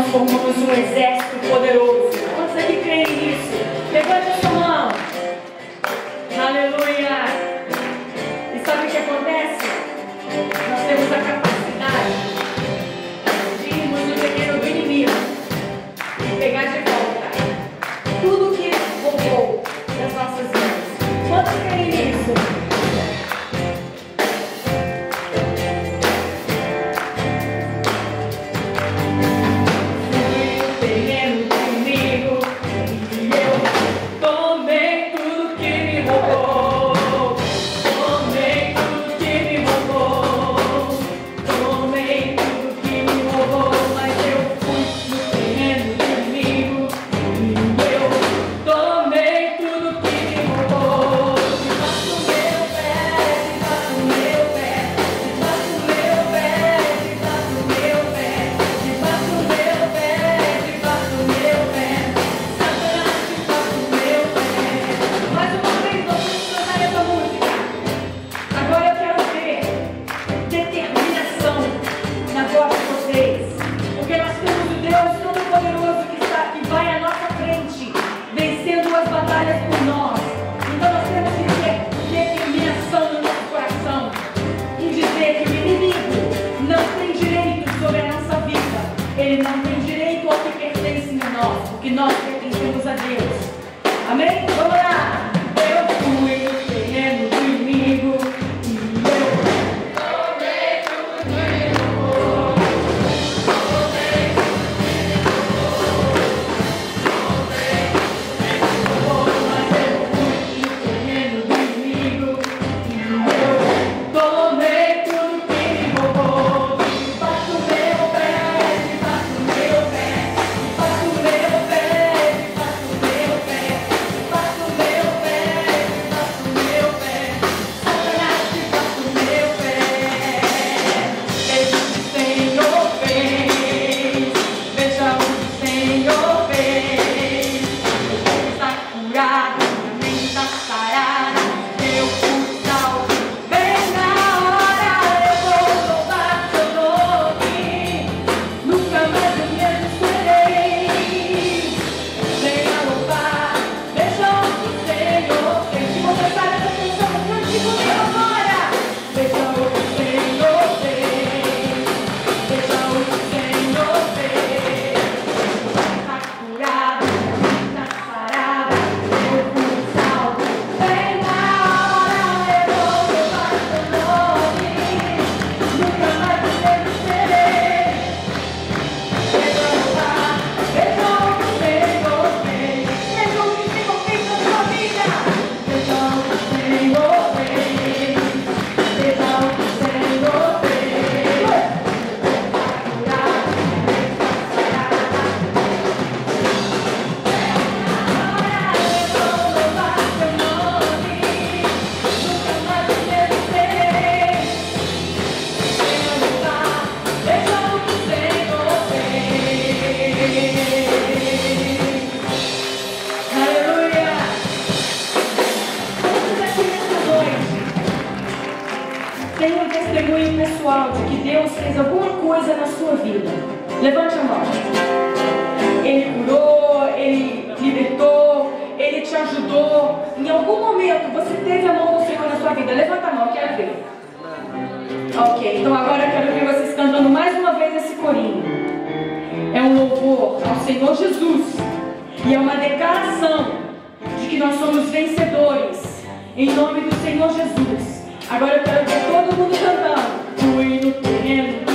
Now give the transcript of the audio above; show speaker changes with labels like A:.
A: formamos um exército poderoso. Quantos aqui creem nisso? Levante a sua mão. Aleluia. E sabe o que acontece? Nós temos a capacidade de irmos no terreno do inimigo e pegar de volta tudo que ele roubou das nossas vidas. Quantos creem nisso? Ele não tem direito ao que pertence a nós, porque nós pertencemos a Deus. Amém? Vamos lá! Eu fui no terreno do inimigo e eu tomei tudo que ele roubou. Tomei tudo que ele roubou. Mas eu fui no terreno do inimigo e eu tomei tudo que ele roubou. Debaixo do meu pé. Tem um testemunho pessoal de que Deus fez alguma coisa na sua vida. Levante a mão. Ele curou, Ele libertou, Ele te ajudou. Em algum momento você teve a mão do Senhor na sua vida. Levanta a mão, quero ver. Ok, então agora eu quero ver vocês cantando mais uma vez esse corinho. É um louvor ao Senhor Jesus. E é uma declaração de que nós somos vencedores. Em nome do Senhor Jesus. Agora eu quero ver todo mundo cantando. Fui no terreno